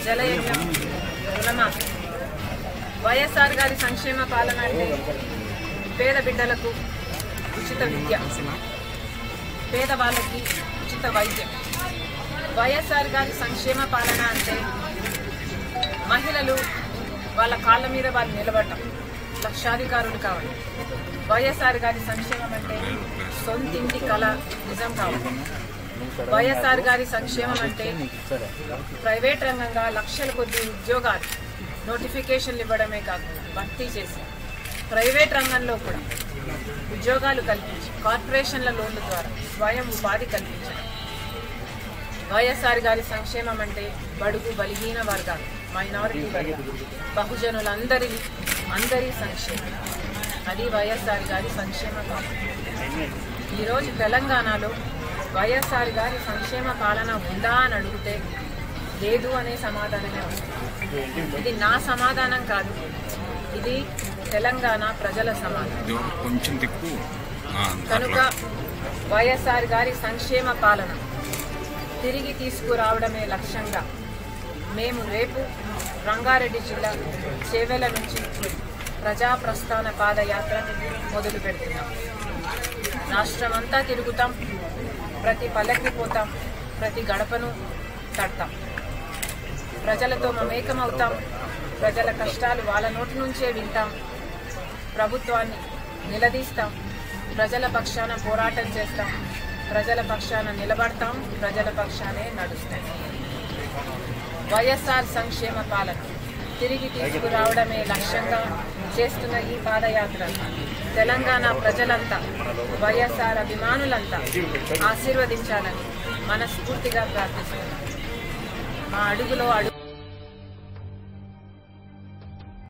జలయజ్ఞం, రుణమాఫీ. వైఎస్ఆర్ గారి సంక్షేమ పాలన అంటే పేద బిడ్డలకు ఉచిత విద్య, పేదవాళ్ళకి ఉచిత వైద్యం. వైఎస్ఆర్ గారి సంక్షేమ పాలన అంటే మహిళలు వాళ్ళ కాళ్ళ మీద వాళ్ళు నిలబడటం, లక్షాధికారులు కావాలి. వైఎస్ఆర్ గారి సంక్షేమం అంటే సొంతింటి కళ నిజం కావాలి. వైఎస్ఆర్ గారి సంక్షేమం అంటే ప్రైవేట్ రంగంగా లక్షల కొద్ది ఉద్యోగాలు నోటిఫికేషన్లు ఇవ్వడమే కాకుండా భర్తీ చేసి ప్రైవేట్ రంగంలో కూడా ఉద్యోగాలు కల్పించి కార్పొరేషన్ల లోన్ల ద్వారా స్వయం ఉపాధి కల్పించడం. వైఎస్ఆర్ గారి సంక్షేమం అంటే బడుగు బలహీన వర్గాలు, మైనారిటీ వర్గాలు, బహుజనులందరి సంక్షేమం. అది వైఎస్ఆర్ గారి సంక్షేమ పాలన. ఈరోజు తెలంగాణలో వైఎస్ఆర్ గారి సంక్షేమ పాలన ఉందా అని అడిగితే లేదు అనే సమాధానమే వస్తుంది. ఇది నా సమాధానం కాదు, ఇది తెలంగాణ ప్రజల సమాధానం. కనుక వైఎస్ఆర్ గారి సంక్షేమ పాలన తిరిగి తీసుకురావడమే లక్ష్యంగా మేము రేపు రంగారెడ్డి జిల్లా చేవెల నుంచి ప్రజా ప్రస్థాన పాదయాత్ర మొదలు పెడుతున్నాం. రాష్ట్రమంతా తిరుగుతాం, ప్రతి పల్లెకి పోతాం, ప్రతి గడపను తడతాం, ప్రజలతో మమేకమవుతాం, ప్రజల కష్టాలు వాళ్ళ నోటి నుంచే వింటాం, ప్రభుత్వాన్ని నిలదీస్తాం, ప్రజల పక్షాన పోరాటం చేస్తాం, ప్రజల పక్షాన నిలబడతాం, ప్రజల పక్షానే నడుస్తాం. వైఎస్ఆర్ సంక్షేమ పాలన తిరిగి తీసుకురావడమే లక్ష్యంగా చేస్తున్న ఈ పాదయాత్ర తెలంగాణ ప్రజలంతా, వైఎస్ఆర్ అభిమానులంతా ఆశీర్వదించాలని మనస్ఫూర్తిగా ప్రార్థిస్తున్నాం. మా అడుగులో అడుగు